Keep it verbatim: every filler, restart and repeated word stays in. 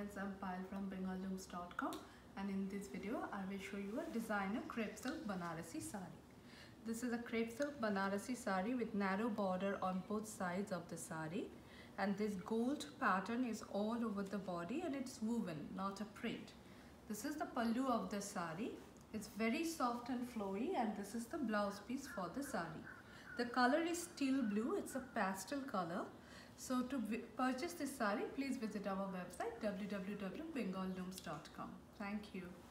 friends, I'm Payal from Bengal Looms dot com, and in this video I will show you a designer crepe silk Banarasi Saree. This is a crepe silk Banarasi Saree with narrow border on both sides of the saree, and this gold pattern is all over the body and it's woven, not a print. This is the pallu of the saree. It's very soft and flowy, and this is the blouse piece for the saree. The color is steel blue, it's a pastel color. So to purchase this saree, please visit our website w w w dot bengal looms dot com. Thank you.